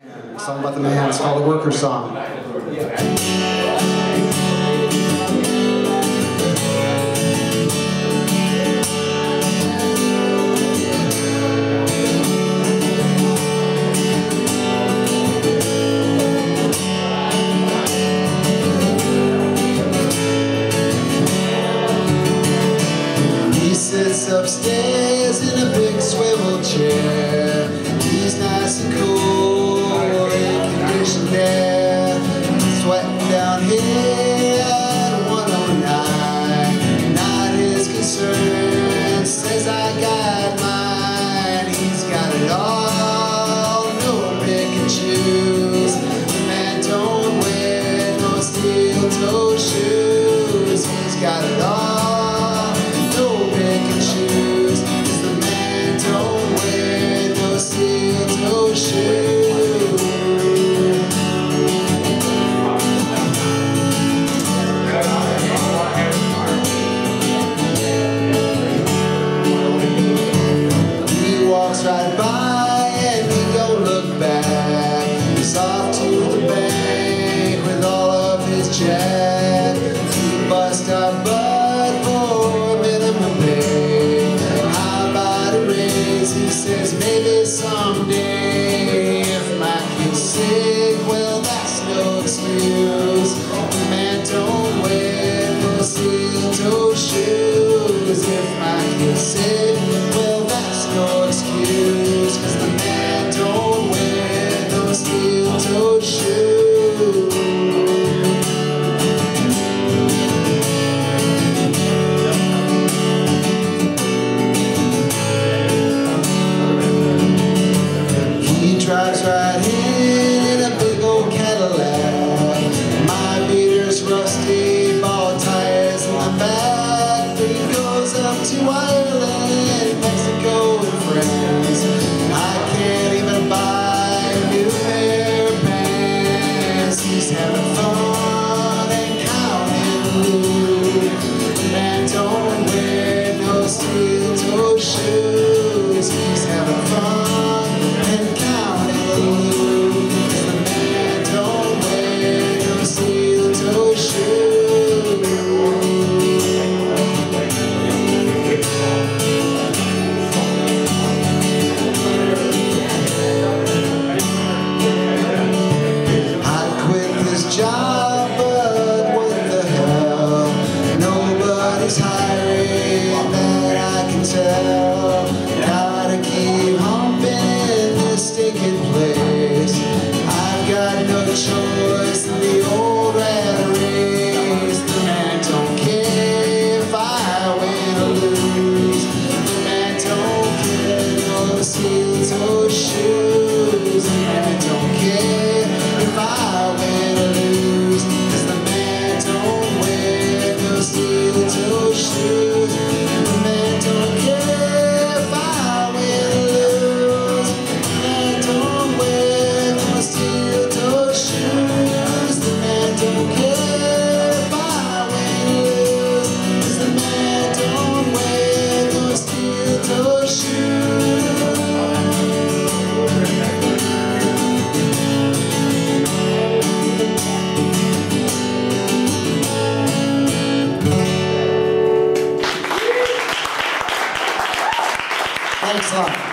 A song about the man. It's called a worker song. He sits upstairs in a big swivel chair. He's nice and cool, air-conditioned air. Sweating down here at 109. Not his concern, says I got mine. He's got it all, no pick and choose. The man don't wear no steel-toed shoes. He's got it all. Right by and he don't look back. He's off to the bank with all of his jack. We bust our butt for minimum pay. How about a raise? He says maybe someday. If my kid's sick, well that's no excuse. The man don't wear no steel-toe shoes. If my kid's sick, well that's no excuse. Cause the man don't wear no steel-toed shoes. He drives right in a big old Cadillac. My beater's rusty, bald tires in the back. But he goes up to Ireland, Mexico and France. I can't even buy a new pair of pants. He's having fun and counting loot. The man don't wear no steel-toed shoes. He's having fun and counting loot. The man don't wear no steel-toed shoes. Job, but what the hell? Nobody's hiring, that I can tell. Gotta keep humping in this stinking place. I've got no choice in the old rat race. The man don't care if I win or lose. The man don't care no steel-toed shoes. The man don't care if I win or lose. Steel-toed shoes. The man don't care if I win or lose. The man don't wear no steel-toed shoes. The man don't care if I win or lose. 'Cause the man don't wear no steel-toed shoes. Thanks a lot.